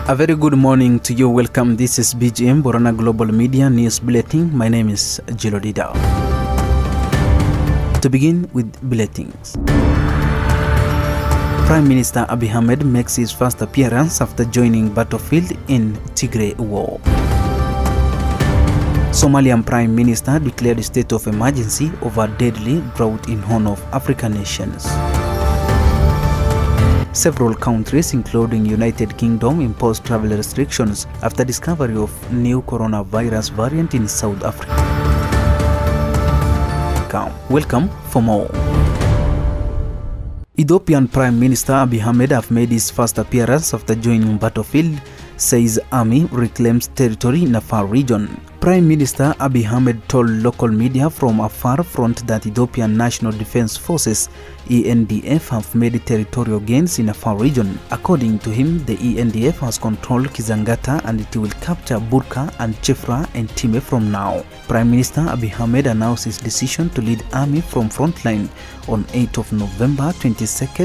A very good morning to you. Welcome. This is BGM Borana Global Media News Bulletin. My name is Jilo Dida. To begin with bulletins. Prime Minister Abiy Ahmed makes his first appearance after joining battlefield in Tigray war. Somalian Prime Minister declared a state of emergency over deadly drought in Horn of African nations. Several countries, including United Kingdom, imposed travel restrictions after discovery of new coronavirus variant in South Africa. Welcome for more. Ethiopian Prime Minister Abiy Ahmed have made his first appearance after joining battlefield, says army reclaims territory in Afar region. Prime Minister Abiy Ahmed told local media from Afar front that Ethiopian National Defense Forces ENDF have made territorial gains in Afar region. According to him, the ENDF has controlled Kizangata and it will capture Burka and Chefra and Time from now. Prime Minister Abiy Ahmed announced his decision to lead army from frontline on 8th of November 22nd,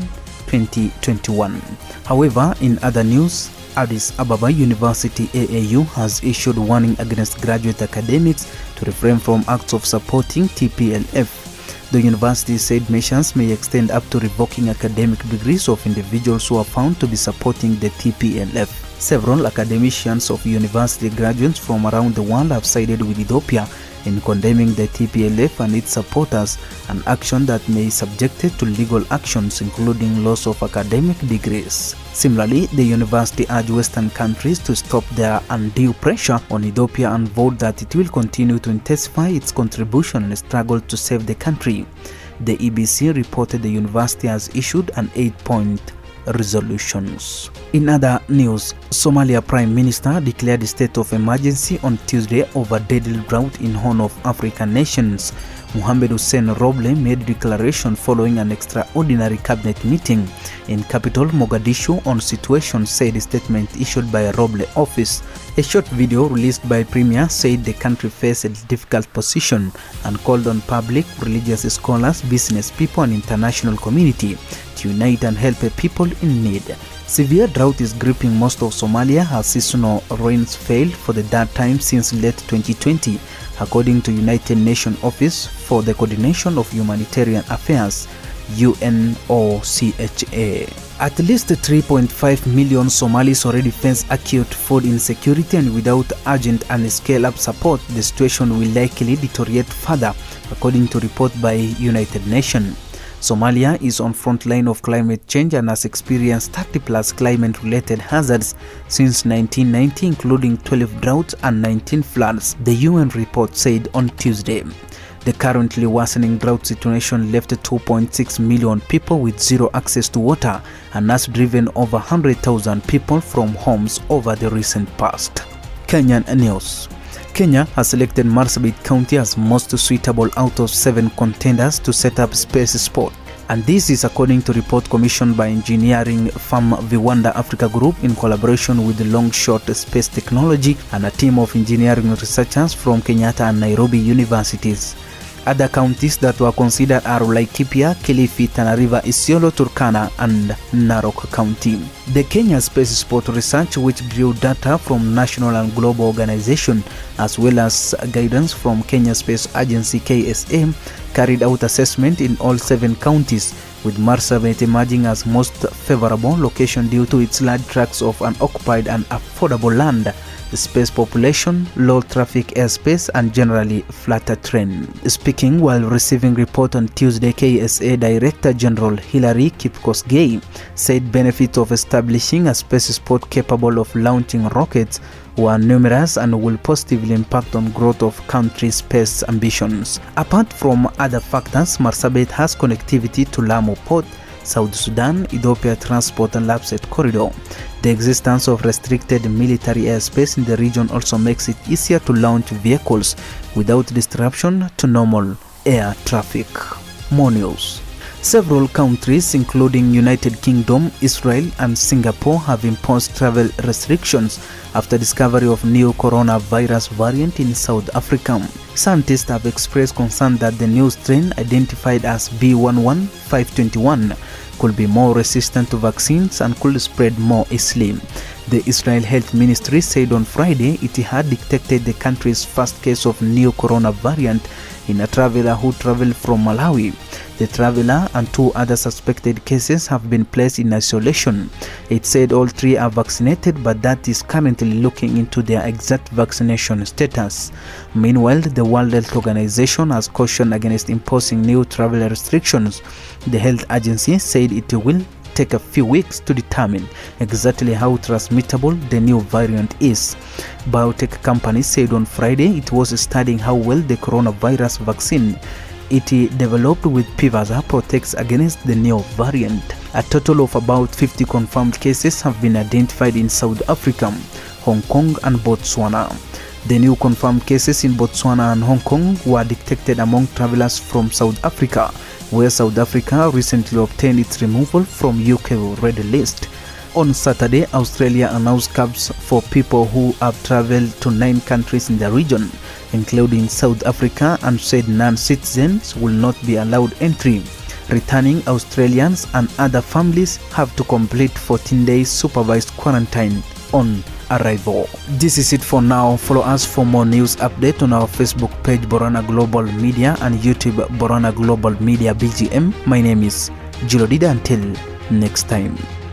2021. However, in other news, Addis Ababa University AAU has issued warning against graduate academics to refrain from acts of supporting TPLF. The university said measures may extend up to revoking academic degrees of individuals who are found to be supporting the TPLF. Several academicians of university graduates from around the world have sided with Ethiopia in condemning the TPLF and its supporters, an action that may be subjected to legal actions including loss of academic degrees. Similarly, the university urged Western countries to stop their undue pressure on Ethiopia and vowed that it will continue to intensify its contribution in the struggle to save the country. The EBC reported the university has issued an 8-point resolutions. In other news, Somalia Prime Minister declared a state of emergency on Tuesday over deadly drought in Horn of African nations. Mohamed Hussein Roble made a declaration following an extraordinary cabinet meeting in capital Mogadishu on situation, said a statement issued by a Roble office. A short video released by Premier said the country faced a difficult position and called on public, religious scholars, business people and international community to unite and help people in need. Severe drought is gripping most of Somalia as seasonal rains failed for the third time since late 2020, according to United Nations Office for the Coordination of Humanitarian Affairs, UNOCHA. At least 3.5 million Somalis already face acute food insecurity, and without urgent and scale-up support, the situation will likely deteriorate further, according to report by United Nations. Somalia is on front line of climate change and has experienced 30+ climate-related hazards since 1990, including 12 droughts and 19 floods, the UN report said on Tuesday. The currently worsening drought situation left 2.6 million people with zero access to water and has driven over 100,000 people from homes over the recent past. Kenyan news. Kenya has selected Marsabit County as most suitable out of 7 contenders to set up space sport. And this is according to report commissioned by engineering firm Viwanda Africa Group in collaboration with the Longshot Space Technology and a team of engineering researchers from Kenyatta and Nairobi universities. Other counties that were considered are Laikipia, Kilifi, Tana River, Isiolo, Turkana, and Narok County. The Kenya Space Sport Research, which drew data from national and global organizations as well as guidance from Kenya Space Agency KSA, carried out assessment in all 7 counties, with Marsabit emerging as most favorable location due to its large tracts of unoccupied and affordable land, space population, low traffic airspace, and generally flatter terrain. Speaking while receiving report on Tuesday, KSA Director General Hilary Kipkosgei said benefits of establishing a space sport capable of launching rockets were numerous and will positively impact on growth of country's space ambitions. Apart from other factors, Marsabit has connectivity to Lamu Port, South Sudan, Ethiopia Transport and Lapset Corridor. The existence of restricted military airspace in the region also makes it easier to launch vehicles without disruption to normal air traffic. More news. Several countries, including United Kingdom, Israel, and Singapore, have imposed travel restrictions after discovery of new coronavirus variant in South Africa. Scientists have expressed concern that the new strain, identified as B11521, could be more resistant to vaccines and could spread more easily. The Israel Health Ministry said on Friday it had detected the country's first case of new corona variant in a traveler who traveled from Malawi. The traveler and 2 other suspected cases have been placed in isolation. It said all 3 are vaccinated, but that is currently looking into their exact vaccination status. Meanwhile, the World Health Organization has cautioned against imposing new travel restrictions. The health agency said it will take a few weeks to determine exactly how transmittable the new variant is. Biotech company said on Friday it was studying how well the coronavirus vaccine it developed with Pfizer protects against the new variant. A total of about 50 confirmed cases have been identified in South Africa, Hong Kong and Botswana. The new confirmed cases in Botswana and Hong Kong were detected among travelers from South Africa, where South Africa recently obtained its removal from UK red list. On Saturday, Australia announced caps for people who have traveled to 9 countries in the region, including South Africa, and said non-citizens will not be allowed entry. Returning Australians and other families have to complete 14 days supervised quarantine on arrival. This is it for now. Follow us for more news update on our Facebook page Borana Global Media and YouTube Borana Global Media BGM. My name is Julodida. Until next time.